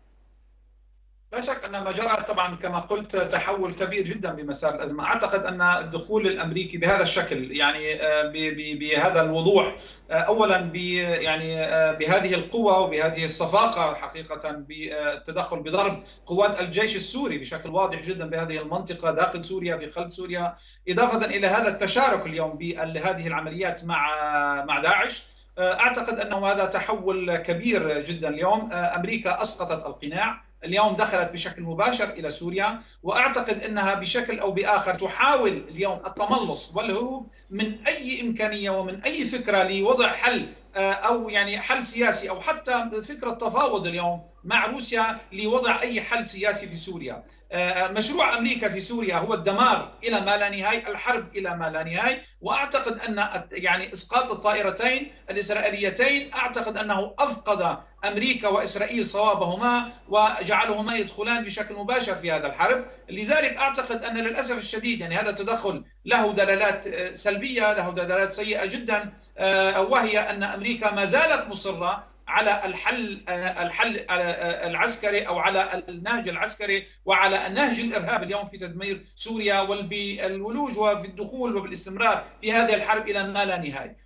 لا شك أن ما جرى طبعا كما قلت تحول كبير جدا بمسار الأزمة. أعتقد أن الدخول الأمريكي بهذا الشكل يعني بهذا الوضوح، أولا يعني بهذه القوة وبهذه الصفاقة حقيقة بالتدخل بضرب قوات الجيش السوري بشكل واضح جدا بهذه المنطقة داخل سوريا في قلب سوريا، إضافة إلى هذا التشارك اليوم بهذه العمليات مع مع داعش. أعتقد أنه هذا تحول كبير جدا. اليوم أمريكا أسقطت القناع، اليوم دخلت بشكل مباشر إلى سوريا، وأعتقد أنها بشكل أو بآخر تحاول اليوم التملص والهروب من أي إمكانية ومن أي فكرة لوضع حل أو يعني حل سياسي أو حتى فكرة تفاوض اليوم مع روسيا لوضع أي حل سياسي في سوريا. مشروع أمريكا في سوريا هو الدمار إلى ما لا نهاية، الحرب إلى ما لا نهاية، وأعتقد أن يعني إسقاط الطائرتين الإسرائيليتين أعتقد أنه أفقد أمريكا وإسرائيل صوابهما وجعلهما يدخلان بشكل مباشر في هذا الحرب. لذلك أعتقد أن للأسف الشديد يعني هذا التدخل له دلالات سلبية، له دلالات سيئة جدا، وهي أن أمريكا ما زالت مصرة على الحل الحل العسكري او على النهج العسكري وعلى نهج الارهاب اليوم في تدمير سوريا والولوج وفي الدخول وبالاستمرار في هذه الحرب الى ما لا نهايه.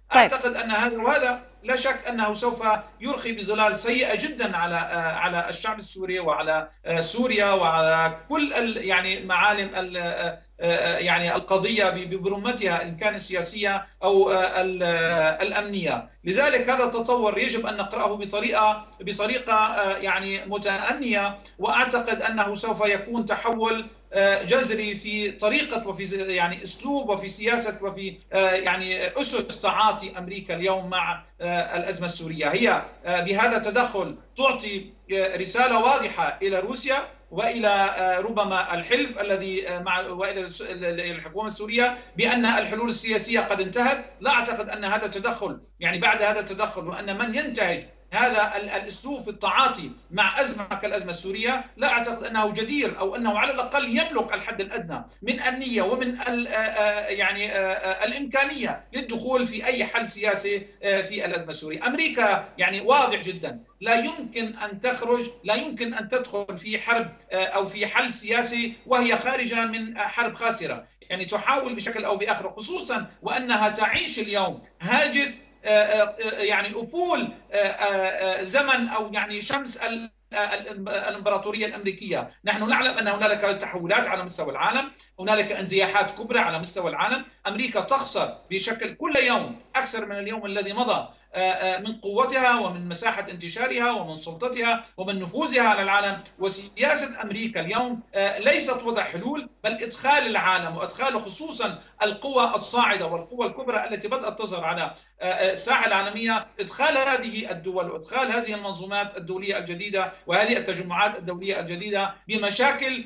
أعتقد أن هذا وهذا لا شك أنه سوف يرخي بظلال سيئة جدا على على الشعب السوري وعلى سوريا وعلى كل يعني معالم يعني القضية برمتها إن كانت السياسية أو الأمنية. لذلك هذا التطور يجب أن نقرأه بطريقة بطريقة يعني متأنية، وأعتقد أنه سوف يكون تحول جذري في طريقة وفي يعني أسلوب وفي سياسة وفي يعني أسس تعاطي أمريكا اليوم مع الأزمة السورية. هي بهذا التدخل تعطي رسالة واضحة إلى روسيا وإلى ربما الحلف الذي مع وإلى الحكومة السورية بأن الحلول السياسية قد انتهت. لا أعتقد أن هذا التدخل يعني بعد هذا التدخل وأن من ينتهج هذا الاسلوب في التعاطي مع ازمه كالازمه السوريه لا اعتقد انه جدير او انه على الاقل يملك الحد الادنى من النيه ومن يعني الامكانيه للدخول في اي حل سياسي في الازمه السوريه. امريكا يعني واضح جدا لا يمكن ان تخرج لا يمكن ان تدخل في حرب او في حل سياسي وهي خارجه من حرب خاسره، يعني تحاول بشكل او باخر، خصوصا وانها تعيش اليوم هاجس يعني أبول زمن أو يعني شمس الإمبراطورية الأمريكية. نحن نعلم أن هنالك تحولات على مستوى العالم، هنالك انزياحات كبرى على مستوى العالم. أمريكا تخسر بشكل كل يوم أكثر من اليوم الذي مضى من قوتها ومن مساحة انتشارها ومن سلطتها ومن نفوذها على العالم. وسياسة أمريكا اليوم ليست وضع حلول بل إدخال العالم وإدخال خصوصا القوى الصاعدة والقوى الكبرى التي بدأت تظهر على الساحة العالمية، إدخال هذه الدول وإدخال هذه المنظومات الدولية الجديدة وهذه التجمعات الدولية الجديدة بمشاكل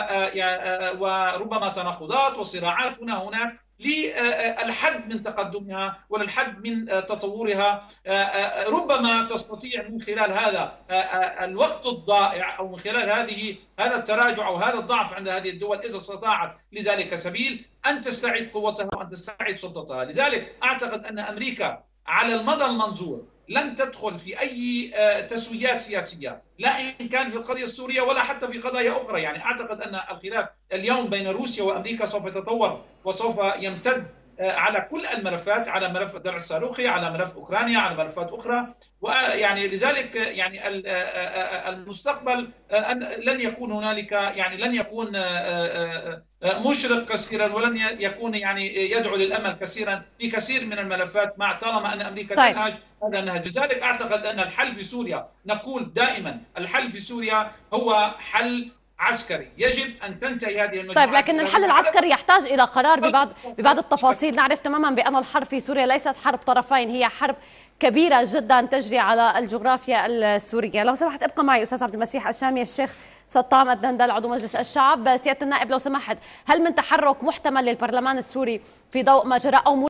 وربما تناقضات وصراعات هنا هناك للحد من تقدمها وللحد من تطورها. ربما تستطيع من خلال هذا الوقت الضائع أو من خلال هذه هذا التراجع أو هذا الضعف عند هذه الدول إذا استطاعت لذلك سبيل أن تستعيد قوتها وأن تستعيد سلطتها. لذلك أعتقد أن أمريكا على المدى المنظور لن تدخل في أي تسويات سياسية، لا إن كان في القضية السورية ولا حتى في قضايا أخرى. يعني أعتقد أن الخلاف اليوم بين روسيا وأمريكا سوف يتطور وسوف يمتد على كل الملفات، على ملف الدرع الصاروخي، على ملف أوكرانيا، على ملفات أخرى. ويعني لذلك يعني المستقبل لن يكون هنالك يعني لن يكون مشرق كثيرا ولن يكون يعني يدعو للامل كثيرا في كثير من الملفات مع طالما ان امريكا طيب. تنهج هذا النهج. لذلك اعتقد ان الحل في سوريا، نقول دائما الحل في سوريا هو حل عسكري، يجب ان تنتهي هذه المجموعات. طيب لكن الحل العسكري يحتاج الى قرار ببعض ببعض التفاصيل. نعرف تماما بان الحرب في سوريا ليست حرب طرفين، هي حرب كبيرة جدا تجري على الجغرافيا السورية. لو سمحت ابقى معي أستاذ عبد المسيح الشامي. الشيخ سطام الدندل عضو مجلس الشعب، سيادة النائب لو سمحت، هل من تحرك محتمل للبرلمان السوري في ضوء ما جرى أو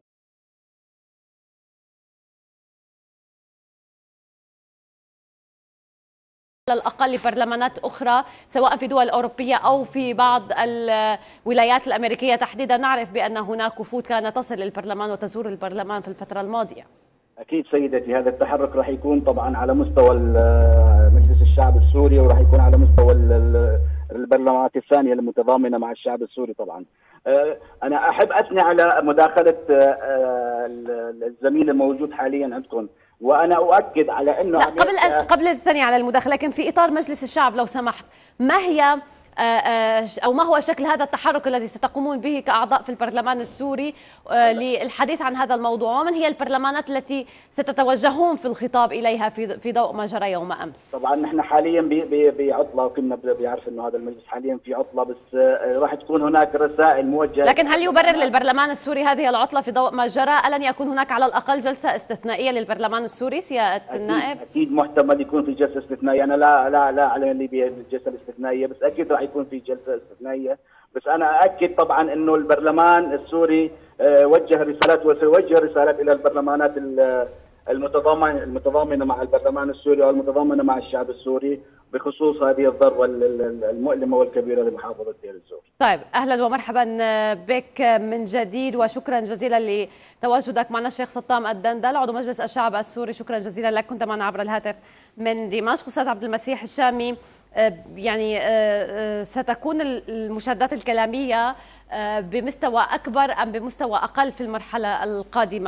على الأقل لبرلمانات أخرى سواء في دول أوروبية أو في بعض الولايات الأمريكية تحديدا؟ نعرف بأن هناك وفود كانت تصل للبرلمان وتزور البرلمان في الفترة الماضية. أكيد سيدتي، هذا التحرك راح يكون طبعا على مستوى مجلس الشعب السوري وراح يكون على مستوى البرلمانات الثانية المتضامنة مع الشعب السوري. طبعا أنا أحب أثني على مداخلة الزميل الموجود حاليا عندكم، وأنا أؤكد على أنه لا قبل قبل الثانية على المداخلة، لكن في إطار مجلس الشعب لو سمحت، ما هي أو ما هو شكل هذا التحرك الذي ستقومون به كأعضاء في البرلمان السوري للحديث عن هذا الموضوع، ومن هي البرلمانات التي ستتوجهون في الخطاب إليها في في ضوء ما جرى يوم أمس؟ طبعا نحن حاليا بعطلة، كنا بيعرف أنه هذا المجلس حاليا في عطلة، بس راح تكون هناك رسائل موجهة. لكن هل يبرر للبرلمان السوري هذه العطلة في ضوء ما جرى؟ ألن يكون هناك على الأقل جلسة استثنائية للبرلمان السوري سيادة النائب؟ أكيد محتمل يكون في جلسة استثنائية. أنا لا لا لا أعلن لي بالجلسة الاستثنائية، بس أكيد راح يكون في جلسة استثنائية. بس أنا أكد طبعا إنه البرلمان السوري وجه رسالات وسيوجه رسالات إلى البرلمانات المتضامنة المتضامنة مع البرلمان السوري والمتضامنة مع الشعب السوري بخصوص هذه الضربة المؤلمة والكبيرة لمحافظة دير الزور. طيب أهلا ومرحبا بك من جديد، وشكرا جزيلا لتواجدك معنا الشيخ سطام الدندل عضو مجلس الشعب السوري. شكرا جزيلا لك، كنت معنا عبر الهاتف من دمشق. أستاذ عبد المسيح الشامي، يعني ستكون المشادات الكلامية بمستوى أكبر أم بمستوى أقل في المرحلة القادمة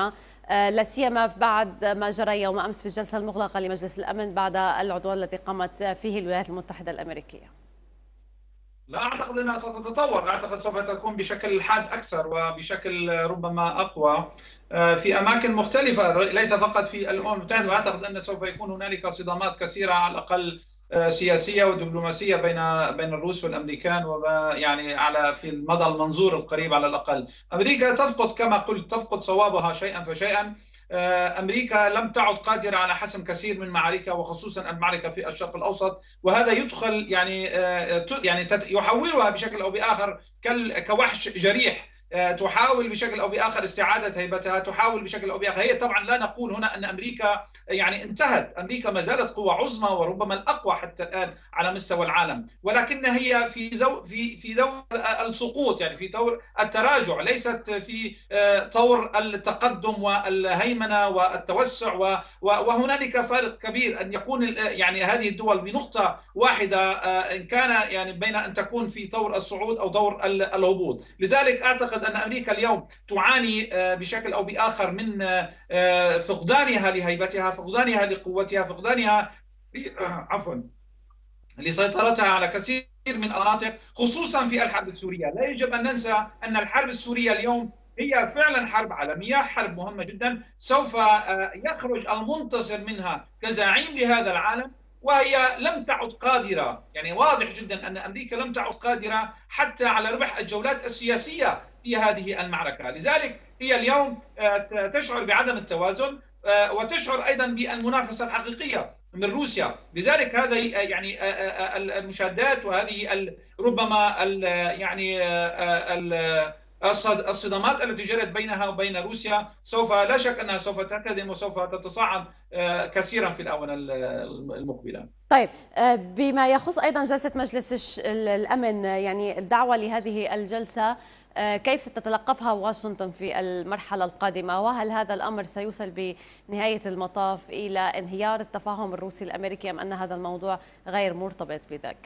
لا سيما بعد ما جرى يوم أمس في الجلسة المغلقة لمجلس الأمن بعد العدوان الذي قامت فيه الولايات المتحدة الأمريكية؟ لا أعتقد أنها ستتطور، أعتقد سوف تكون بشكل حاد أكثر وبشكل ربما أقوى في أماكن مختلفة، ليس فقط في الأمم المتحدة. وأعتقد أن سوف يكون هنالك صدامات كثيرة على الأقل سياسية ودبلوماسية بين بين الروس والأمريكان، ويعني على في المدى المنظور القريب على الأقل. أمريكا تفقد كما قلت تفقد صوابها شيئا فشيئا. أمريكا لم تعد قادرة على حسم كثير من معاركها، وخصوصا المعركة في الشرق الأوسط، وهذا يدخل يعني يعني يحولها بشكل أو بآخر كوحش جريح تحاول بشكل أو بآخر استعادة هيبتها، تحاول بشكل أو بآخر. هي طبعا لا نقول هنا أن أمريكا يعني انتهت، أمريكا ما زالت قوة عظمى وربما الأقوى حتى الآن على مستوى العالم، ولكن هي في زو في في دور السقوط، يعني في دور التراجع، ليست في طور التقدم والهيمنة والتوسع. وهنالك فارق كبير أن يكون يعني هذه الدول بنقطة واحدة إن كان يعني بين أن تكون في طور الصعود أو دور الهبوط. لذلك أعتقد أن أمريكا اليوم تعاني بشكل أو بآخر من فقدانها لهيبتها، فقدانها لقوتها، فقدانها عفوا لسيطرتها على كثير من المناطق، خصوصا في الحرب السورية. لا يجب أن ننسى أن الحرب السورية اليوم هي فعلا حرب عالمية، حرب مهمة جدا، سوف يخرج المنتصر منها كزعيم لهذا العالم، وهي لم تعد قادرة، يعني واضح جدا أن أمريكا لم تعد قادرة حتى على ربح الجولات السياسية في هذه المعركة. لذلك هي اليوم تشعر بعدم التوازن، وتشعر أيضا بالمنافسة الحقيقية من روسيا. لذلك هذا يعني المشادات وهذه ربما يعني الصدامات التي جرت بينها وبين روسيا سوف لا شك أنها سوف تتقدم وسوف تتصاعد كثيرا في الآونة المقبلة. طيب، بما يخص أيضا جلسة مجلس الأمن، يعني الدعوة لهذه الجلسة كيف ستتلقفها واشنطن في المرحلة القادمة؟ وهل هذا الأمر سيوصل بنهاية المطاف إلى انهيار التفاهم الروسي الأمريكي، أم أن هذا الموضوع غير مرتبط بذاك؟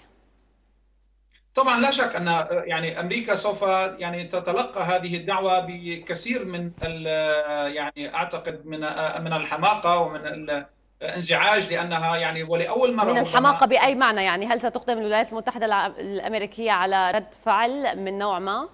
طبعا لا شك ان يعني امريكا سوف يعني تتلقى هذه الدعوه بكثير من يعني اعتقد من من الحماقه ومن الانزعاج، لانها يعني ولاول مره من الحماقه باي معنى؟ يعني هل ستقدم الولايات المتحده الامريكيه على رد فعل من نوع ما؟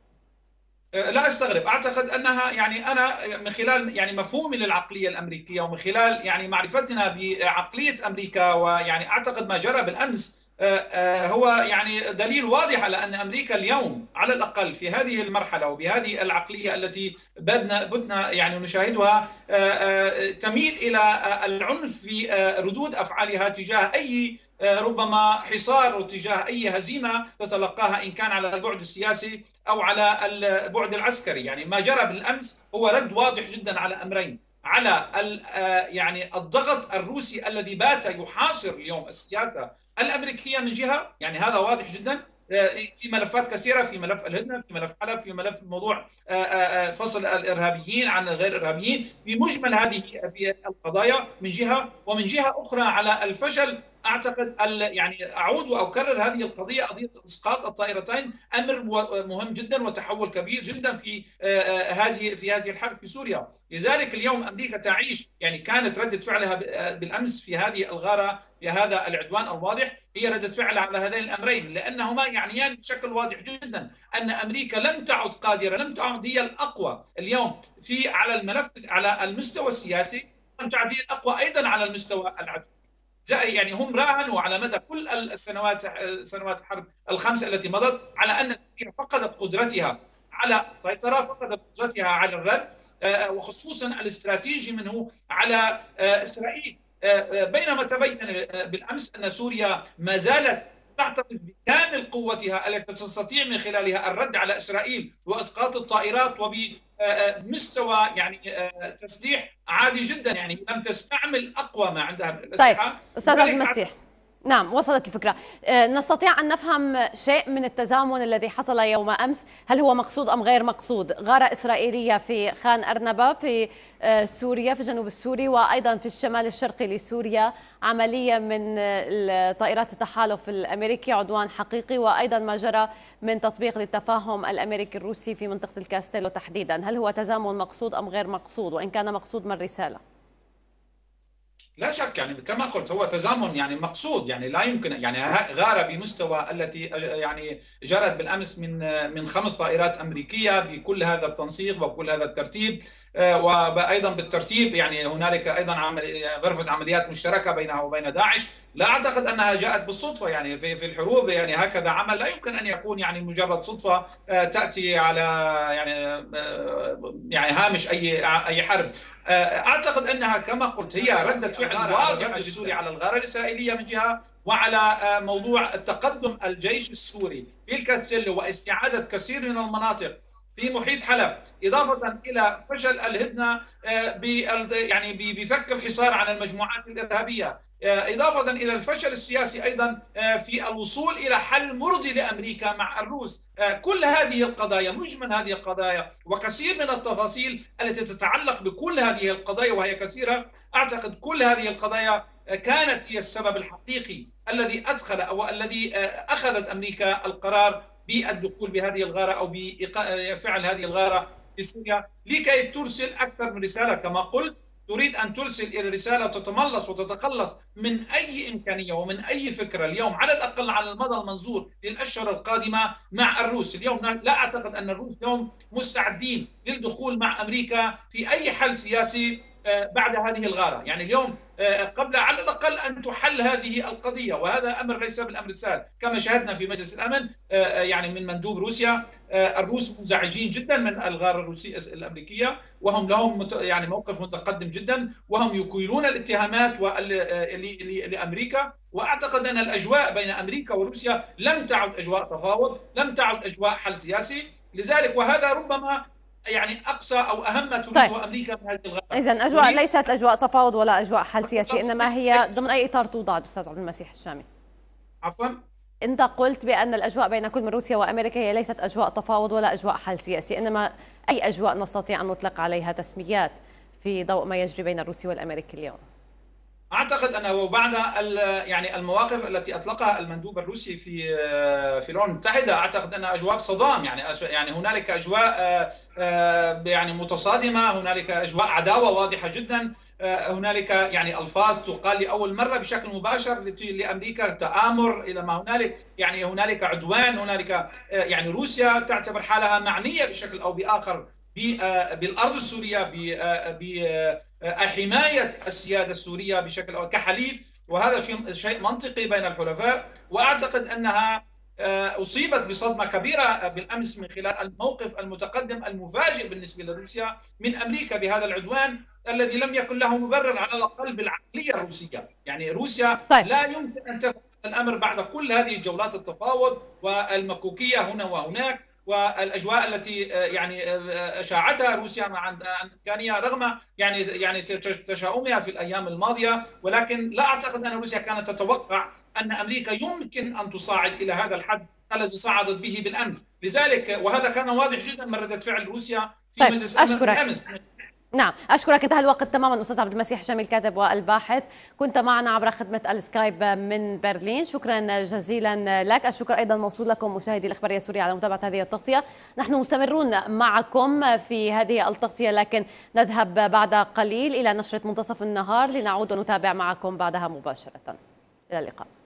لا استغرب، اعتقد انها يعني انا من خلال يعني مفهومي للعقليه الامريكيه ومن خلال يعني معرفتنا بعقليه امريكا، ويعني اعتقد ما جرى بالامس هو يعني دليل واضح على أن أمريكا اليوم على الأقل في هذه المرحلة وبهذه العقلية التي بدنا بدنا يعني نشاهدها تميل إلى العنف في ردود أفعالها تجاه أي ربما حصار وتجاه أي هزيمة تتلقاها، إن كان على البعد السياسي أو على البعد العسكري. يعني ما جرى بالأمس هو رد واضح جدا على أمرين: على يعني الضغط الروسي الذي بات يحاصر اليوم السياسة الأمريكية من جهة، يعني هذا واضح جدا في ملفات كثيرة، في ملف الهدنة، في ملف حلب، في ملف موضوع فصل الإرهابيين عن الغير إرهابيين، في مجمل هذه القضايا من جهة، ومن جهة أخرى على الفشل. أعتقد يعني أعود وأكرر هذه القضية، قضية إسقاط الطائرتين أمر مهم جدا وتحول كبير جدا في هذه في هذه الحرب في سوريا. لذلك اليوم أمريكا تعيش، يعني كانت ردة فعلها بالأمس في هذه الغارة، في هذا العدوان الواضح، هي ردة فعل على هذين الأمرين، لأنهما يعنيان بشكل واضح جدا أن أمريكا لم تعد قادرة، لم تعد هي الأقوى اليوم في على الملف على المستوى السياسي، لم تعد هي الأقوى أيضا على المستوى العدواني. يعني هم راهنوا على مدى كل السنوات سنوات الحرب الخمس التي مضت على أن أمريكا فقدت قدرتها على السيطرة، فقدت قدرتها على الرد، وخصوصا الاستراتيجي منه على إسرائيل. بينما تبين بالأمس أن سوريا ما زالت تحتفظ بكامل قوتها التي تستطيع من خلالها الرد على إسرائيل وإسقاط الطائرات، وبمستوى يعني تسليح عالي جدا، يعني لم تستعمل أقوى ما عندها من الأسلحة. طيب أستاذ عبد المسيح، نعم، وصلت الفكرة. نستطيع أن نفهم شيء من التزامن الذي حصل يوم أمس، هل هو مقصود أم غير مقصود؟ غارة إسرائيلية في خان أرنبة في سوريا في الجنوب السوري، وأيضا في الشمال الشرقي لسوريا عملية من طائرات التحالف الأمريكي، عدوان حقيقي، وأيضا ما جرى من تطبيق للتفاهم الأمريكي الروسي في منطقة الكاستيلو تحديدا. هل هو تزامن مقصود أم غير مقصود؟ وإن كان مقصود، ما الرسالة؟ لا شك، يعني كما قلت هو تزامن يعني مقصود، يعني لا يمكن يعني غارة بمستوى التي يعني جرت بالامس من من خمس طائرات امريكيه بكل هذا التنسيق وكل هذا الترتيب، وايضا بالترتيب يعني هنالك ايضا عمل غرفه عمليات مشتركه بينها وبين داعش. لا اعتقد انها جاءت بالصدفه، يعني في في الحروب يعني هكذا عمل لا يمكن ان يكون يعني مجرد صدفه تاتي على يعني يعني هامش اي اي حرب. اعتقد انها كما قلت هي رده فعل واضحه السوري على الغاره الاسرائيليه من جهه، وعلى موضوع التقدم الجيش السوري في الكاستيلو واستعاده كثير من المناطق في محيط حلب، اضافه الى فشل الهدنه يعني بفك الحصار عن المجموعات الارهابيه، اضافه الى الفشل السياسي ايضا في الوصول الى حل مرضي لامريكا مع الروس. كل هذه القضايا، مجمل هذه القضايا وكثير من التفاصيل التي تتعلق بكل هذه القضايا وهي كثيره، اعتقد كل هذه القضايا كانت هي السبب الحقيقي الذي ادخل او الذي اخذت امريكا القرار بالدخول بهذه الغاره او بفعل هذه الغاره في سوريا، لكي ترسل اكثر من رساله. كما قلت تريد ان ترسل الى رساله تتملص وتتقلص من اي امكانيه ومن اي فكره اليوم، على الاقل على المدى المنظور للاشهر القادمه مع الروس. اليوم لا اعتقد ان الروس اليوم مستعدين للدخول مع امريكا في اي حل سياسي بعد هذه الغاره. يعني اليوم قبل على الاقل ان تحل هذه القضيه، وهذا امر ليس بالامر السهل كما شاهدنا في مجلس الامن يعني من مندوب روسيا. الروس منزعجين جدا من الغاره الروسيه الامريكيه، وهم لهم يعني موقف متقدم جدا، وهم يكيلون الاتهامات لامريكا. واعتقد ان الاجواء بين امريكا وروسيا لم تعد اجواء تفاوض، لم تعد اجواء حل سياسي، لذلك وهذا ربما يعني اقصى او اهم ما تريده طيب. امريكا من هذه الغاره. اذن اجواء ليست اجواء تفاوض ولا اجواء حل سياسي، انما هي ضمن اي اطار توضع استاذ عبد المسيح الشامي؟ عفوا؟ انت قلت بان الاجواء بين كل من روسيا وامريكا هي ليست اجواء تفاوض ولا اجواء حل سياسي، انما اي اجواء نستطيع ان نطلق عليها تسميات في ضوء ما يجري بين الروسي والامريكي اليوم؟ اعتقد انه بعد يعني المواقف التي اطلقها المندوب الروسي في في الامم المتحده، اعتقد ان اجواء صدام، يعني يعني هنالك اجواء يعني متصادمه، هنالك اجواء عداوه واضحه جدا، هنالك يعني الفاظ تقال لاول مره بشكل مباشر لامريكا، تآمر الى ما هنالك، يعني هنالك عدوان، هنالك يعني روسيا تعتبر حالها معنيه بشكل او باخر بالارض السوريه، بحمايه السياده السوريه بشكل او كحليف، وهذا شيء شيء منطقي بين الحلفاء. واعتقد انها اصيبت بصدمه كبيره بالامس من خلال الموقف المتقدم المفاجئ بالنسبه لروسيا من امريكا بهذا العدوان الذي لم يكن له مبرر على الاقل بالعقليه الروسيه. يعني روسيا طيب. لا يمكن ان تفعل الامر بعد كل هذه الجولات التفاوض والمكوكيه هنا وهناك، والاجواء التي يعني اشاعتها روسيا مع امكانيه رغم يعني يعني تشاؤمها في الايام الماضيه، ولكن لا اعتقد ان روسيا كانت تتوقع ان امريكا يمكن ان تصاعد الى هذا الحد الذي صعدت به بالامس. لذلك وهذا كان واضح جدا من رده فعل روسيا في طيب. مجلس الامن بالامس. نعم، أشكرك. انتهى الوقت تماما أستاذ عبد المسيح الشامي الكاتب والباحث، كنت معنا عبر خدمة السكايب من برلين، شكرا جزيلا لك. الشكر أيضا موصول لكم مشاهدي الإخبارية السورية على متابعة هذه التغطية. نحن مستمرون معكم في هذه التغطية، لكن نذهب بعد قليل إلى نشرة منتصف النهار لنعود ونتابع معكم بعدها مباشرة. إلى اللقاء.